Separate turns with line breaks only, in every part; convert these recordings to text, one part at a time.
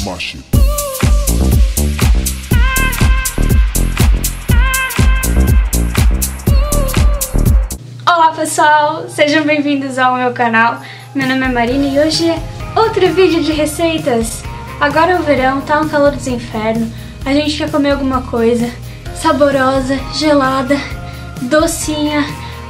smash it.
Olá pessoal, sejam bem-vindos ao meu canal. Meu nome é Marina e hoje é outro vídeo de receitas. Agora é o verão, tá um calor dos infernos. A gente quer comer alguma coisa saborosa, gelada, docinha,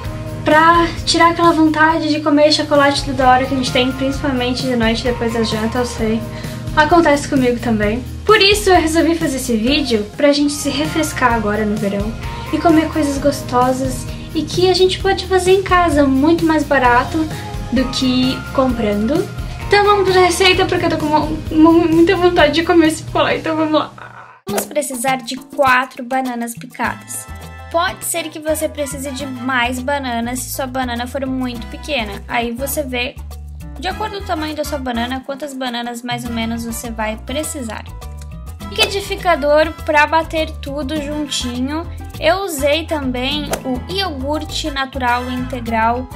pra tirar aquela vontade de comer chocolate toda hora que a gente tem, principalmente de noite depois da janta, eu sei. Acontece comigo também. Por isso eu resolvi fazer esse vídeo pra gente se refrescar agora no verão e comer coisas gostosas e que a gente pode fazer em casa, muito mais barato do que comprando. Então vamos pra receita porque eu tô com muita vontade de comer esse pó, então vamos lá. Vamos precisar de 4 bananas picadas. Pode ser que você precise de mais bananas se sua banana for muito pequena. Aí você vê, de acordo com o tamanho da sua banana, quantas bananas mais ou menos você vai precisar. Liquidificador para bater tudo juntinho. Eu usei também o iogurte natural integral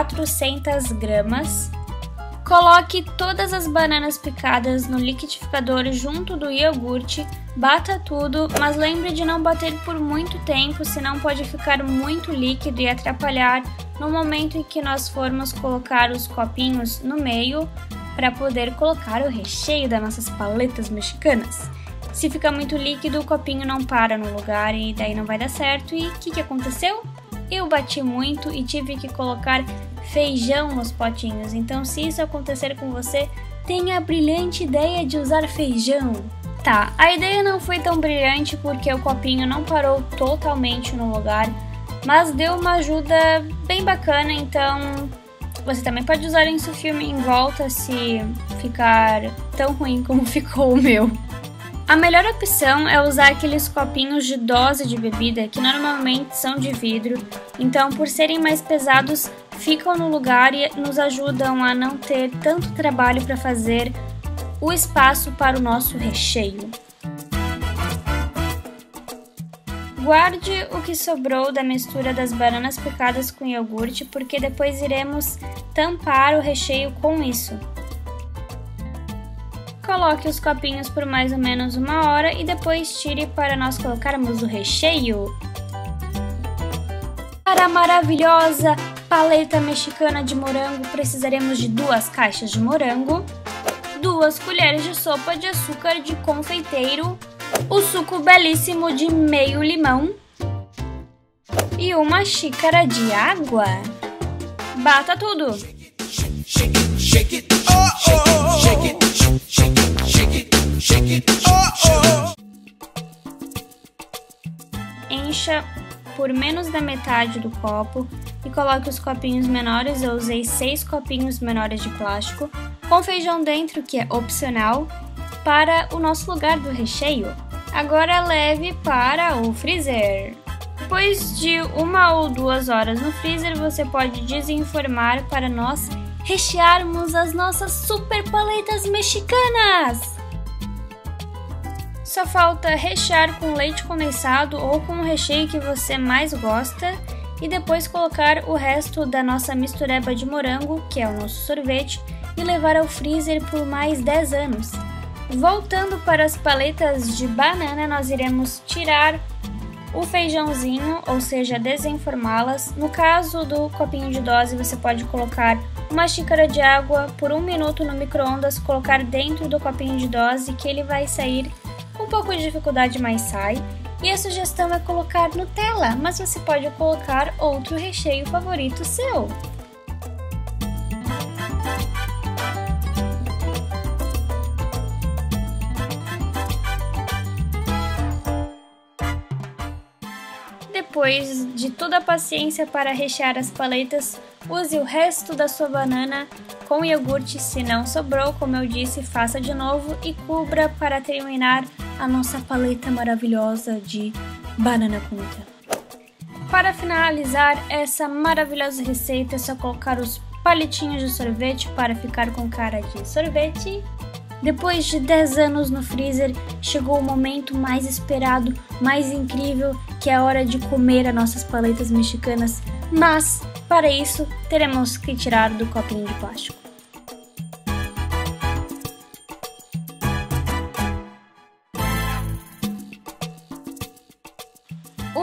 400 gramas. Coloque todas as bananas picadas no liquidificador junto do iogurte, bata tudo, mas lembre de não bater por muito tempo, senão pode ficar muito líquido e atrapalhar no momento em que nós formos colocar os copinhos no meio para poder colocar o recheio das nossas paletas mexicanas. Se ficar muito líquido, o copinho não para no lugar e daí não vai dar certo. E o que aconteceu? Eu bati muito e tive que colocar feijão nos potinhos, então se isso acontecer com você, tenha a brilhante ideia de usar feijão. Tá, a ideia não foi tão brilhante porque o copinho não parou totalmente no lugar, mas deu uma ajuda bem bacana, então você também pode usar insufilme em volta se ficar tão ruim como ficou o meu. A melhor opção é usar aqueles copinhos de dose de bebida que normalmente são de vidro, então por serem mais pesados ficam no lugar e nos ajudam a não ter tanto trabalho para fazer o espaço para o nosso recheio. Guarde o que sobrou da mistura das bananas picadas com iogurte, porque depois iremos tampar o recheio com isso. Coloque os copinhos por mais ou menos 1 hora e depois tire para nós colocarmos o recheio. Para a maravilhosa paleta mexicana de morango, precisaremos de 2 caixas de morango, 2 colheres de sopa de açúcar de confeiteiro, o suco belíssimo de meio limão e 1 xícara de água. Bata tudo! Encha por menos da metade do copo e coloque os copinhos menores. Eu usei 6 copinhos menores de plástico com feijão dentro, que é opcional, para o nosso lugar do recheio. Agora leve para o freezer. Depois de 1 ou 2 horas no freezer, você pode desenformar para nós rechearmos as nossas super paletas mexicanas. Só falta rechear com leite condensado ou com o recheio que você mais gosta e depois colocar o resto da nossa mistureba de morango, que é o nosso sorvete, e levar ao freezer por mais 10 anos. Voltando para as paletas de banana, nós iremos tirar o feijãozinho, ou seja, desenformá-las. No caso do copinho de dose, você pode colocar 1 xícara de água por 1 minuto no micro-ondas, colocar dentro do copinho de dose, que ele vai sair com um pouco de dificuldade, mas sai. E a sugestão é colocar Nutella, mas você pode colocar outro recheio favorito seu. Depois de toda a paciência para rechear as paletas, use o resto da sua banana com iogurte. Se não sobrou, como eu disse, faça de novo e cubra para terminar a nossa paleta maravilhosa de banana com Nutella. Para finalizar essa maravilhosa receita, é só colocar os palitinhos de sorvete para ficar com cara de sorvete. Depois de 10 anos no freezer, chegou o momento mais esperado, mais incrível, que é a hora de comer as nossas paletas mexicanas. Mas, para isso, teremos que tirar do copinho de plástico.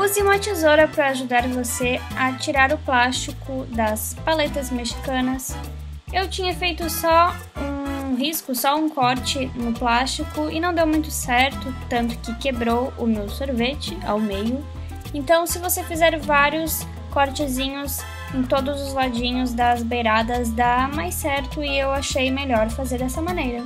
Use uma tesoura para ajudar você a tirar o plástico das paletas mexicanas. Eu tinha feito só um risco, só um corte no plástico e não deu muito certo, tanto que quebrou o meu sorvete ao meio. Então, se você fizer vários cortezinhos em todos os ladinhos das beiradas, dá mais certo e eu achei melhor fazer dessa maneira.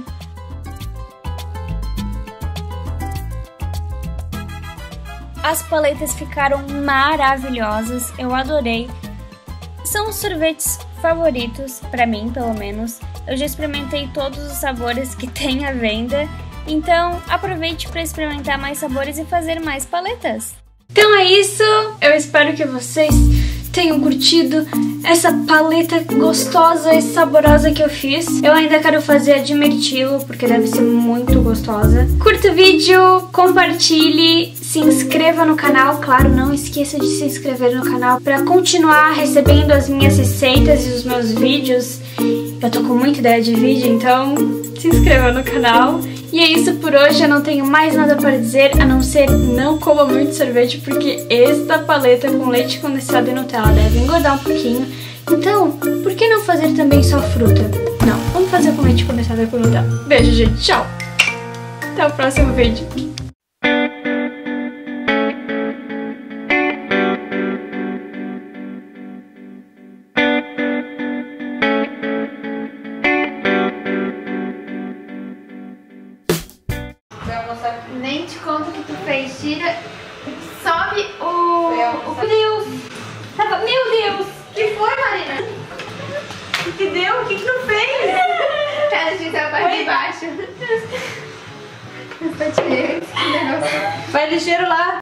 As paletas ficaram maravilhosas, eu adorei. São os sorvetes favoritos, pra mim pelo menos. Eu já experimentei todos os sabores que tem à venda, então aproveite para experimentar mais sabores e fazer mais paletas. Então é isso, eu espero que vocês tenham curtido essa paleta gostosa e saborosa que eu fiz. Eu ainda quero fazer a de mirtilo, porque deve ser muito gostosa. Curta o vídeo, compartilhe, se inscreva no canal. Claro, não esqueça de se inscrever no canal para continuar recebendo as minhas receitas e os meus vídeos. Eu tô com muita ideia de vídeo, então se inscreva no canal. E é isso por hoje, eu não tenho mais nada para dizer, a não ser não coma muito sorvete, porque esta paleta com leite condensado e Nutella deve engordar um pouquinho. Então, por que não fazer também só fruta? Não, vamos fazer com leite condensado e com Nutella. Beijo, gente, tchau! Até o próximo vídeo.
Nem te conto o que tu fez. Tira, sobe o... Meu Deus! Meu Deus! O que foi, Marina?
O que deu? O que tu fez?
Ela disse a parte de baixo.
Vai ligeiro lá.